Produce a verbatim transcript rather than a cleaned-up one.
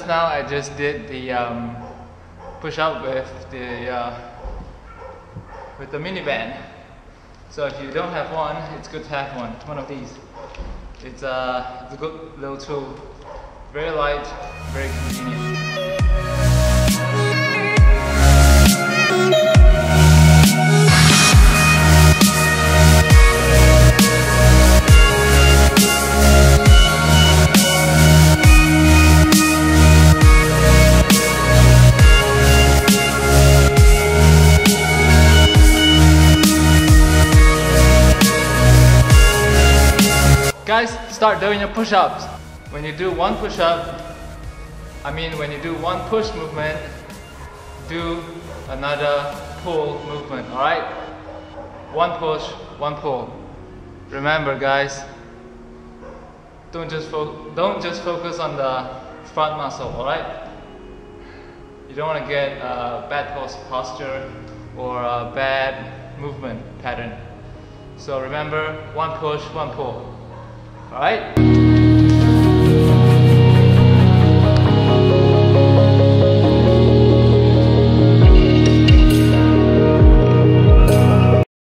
just now I just did the um, push up with the uh, with the mini band. So if you don't have one, it's good to have one. One of these. It's, uh, it's a good little tool. Very light, very convenient. Guys, start doing your push-ups. When you do one push-up, I mean when you do one push movement, do another pull movement, alright? One push, one pull. Remember guys, don't just, fo don't just focus on the front muscle, alright? You don't want to get a bad posture or a bad movement pattern. So remember, one push, one pull. Alright?